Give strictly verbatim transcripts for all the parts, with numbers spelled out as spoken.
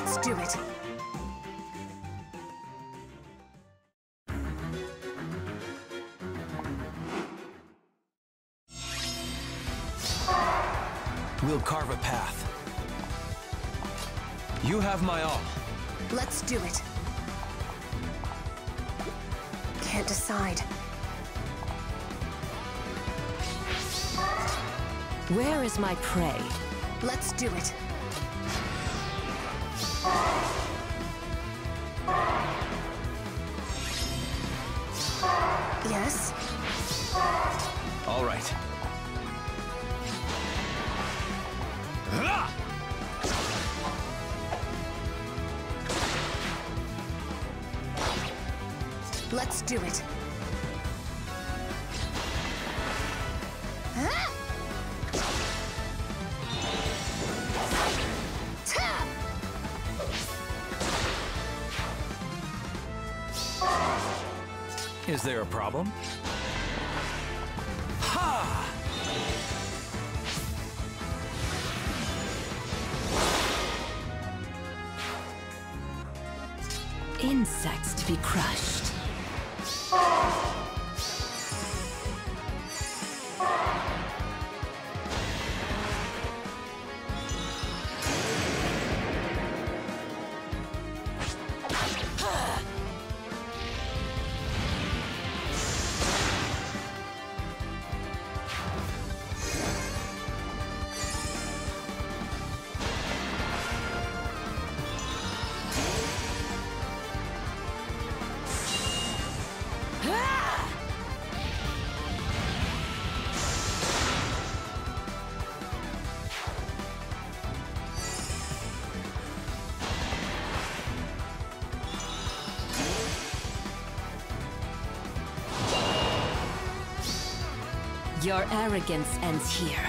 Let's do it. We'll carve a path. You have my all. Let's do it. Can't decide. Where is my prey? Let's do it. Yes? All right. Let's do it. Ah! Ta! Is there a problem? Ha! Insects to be crushed. Your arrogance ends here.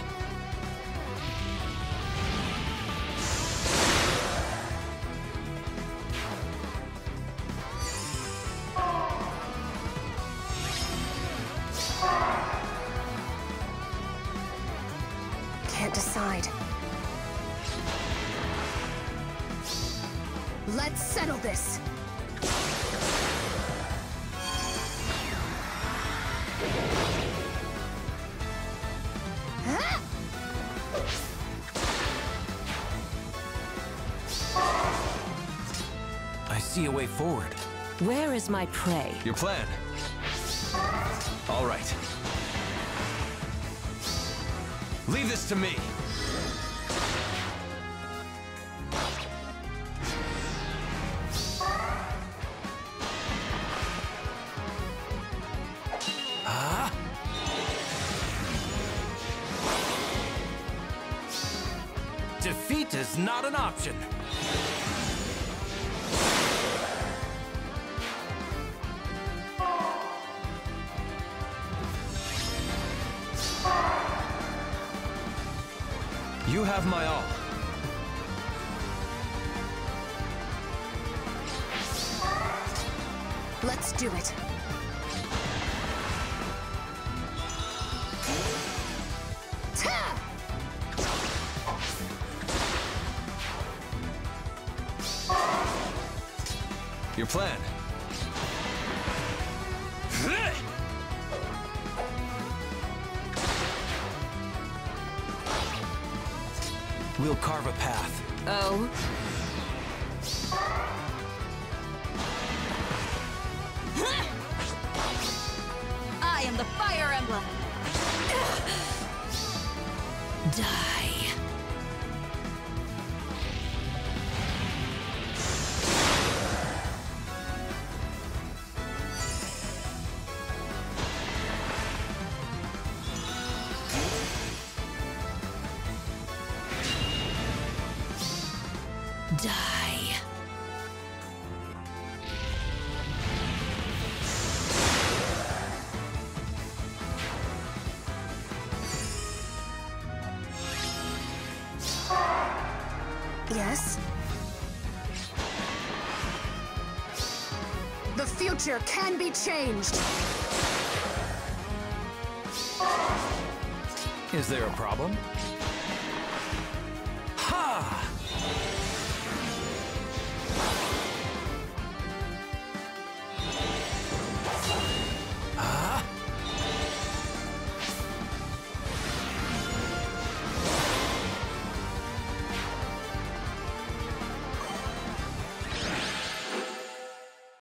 Can't decide. Let's settle this. I see a way forward. Where is my prey? Your plan. All right. Leave this to me. Ah. Defeat is not an option. You have my all. Let's do it. Ta! Your plan. We'll carve a path. Oh? I am the Fire Emblem! Die. Die. Yes? The future can be changed! Is there a problem?